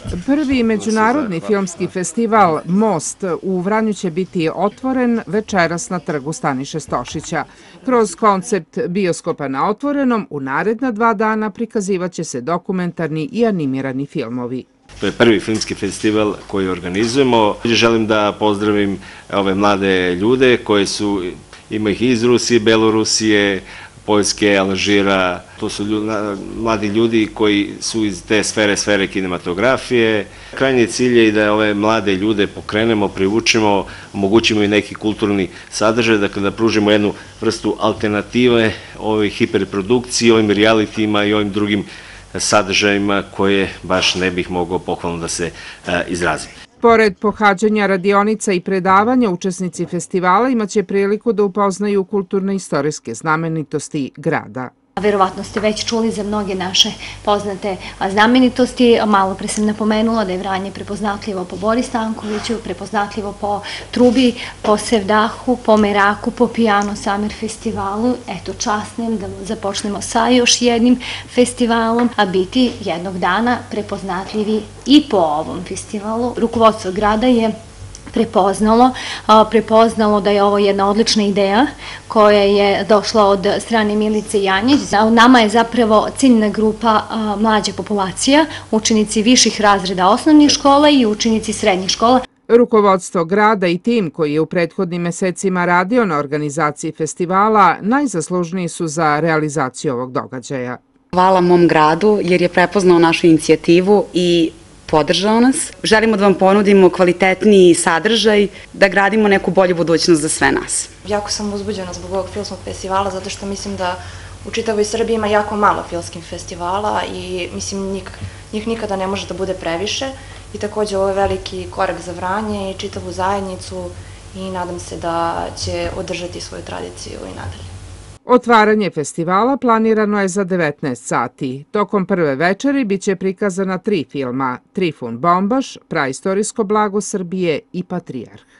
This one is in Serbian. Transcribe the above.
Prvi međunarodni filmski festival Most u Vranju će biti otvoren večeras na trgu Staniše Stošića. Kroz koncept bioskopa na otvorenom u naredna 2 dana prikazivaće se dokumentarni i animirani filmovi. To je prvi filmski festival koji organizujemo. Želim da pozdravim ove mlade ljude koji ima ih iz Rusije, Belorusije, Poljske, Alžira. To su mladi ljudi koji su iz te sfere kinematografije. Krajnji cilj je i da ove mlade ljude pokrenemo, privučemo, omogućimo i neki kulturni sadržaj, dakle da pružimo jednu vrstu alternative ovoj hiperprodukciji, ovim realitima i ovim drugim sadržajima koje baš ne bih mogao pohvalno da se izrazim. Pored pohađanja radionica i predavanja, učesnici festivala imaće priliku da upoznaju kulturno-istorijske znamenitosti grada. Verovatno ste već čuli za mnoge naše poznate znamenitosti. Malo pre sam napomenula da je Vranje prepoznatljivo po Bori Stankoviću, prepoznatljivo po Trubi, po Sevdahu, po Meraku, po Pijano Summer festivalu. Eto, časnim da započnemo sa još jednim festivalom, a biti jednog dana prepoznatljivi i po ovom festivalu. Rukovodstvo grada je prepoznalo da je ovo jedna odlična ideja koja je došla od strane Milice Janjić. Nama je zapravo ciljna grupa mlađa populacija, učenici viših razreda osnovnih škola i učenici srednjih škola. Rukovodstvo grada i tim koji je u prethodnim mesecima radio na organizaciji festivala najzaslužniji su za realizaciju ovog događaja. Hvala mom gradu jer je prepoznao našu inicijativu i podržao nas. Želimo da vam ponudimo kvalitetniji sadržaj, da gradimo neku bolju budućnost za sve nas. Jako sam uzbuđena zbog ovog filmskog festivala, zato što mislim da u čitavoj Srbiji ima jako malo filmskih festivala i mislim njih nikada ne može da bude previše. I takođe ovo je veliki korak za Vranje i čitavu zajednicu i nadam se da će održati svoju tradiciju i nadalje. Otvaranje festivala planirano je za 19 sati. Tokom prve večeri biće prikazana 3 filma: Trifun Bombaš, Praistorijsko blago Srbije i Patrijarh.